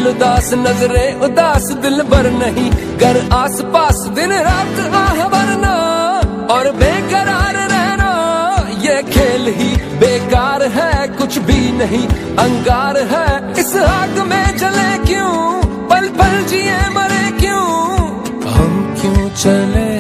दिल उदास नजरें उदास दिल भर नहीं, घर आस पास दिन रात आह भरना और बेकरार रहना, ये खेल ही बेकार है कुछ भी नहीं अंगार है। इस आग में जले क्यों, पल पल जिए मरे क्यों, हम क्यों चले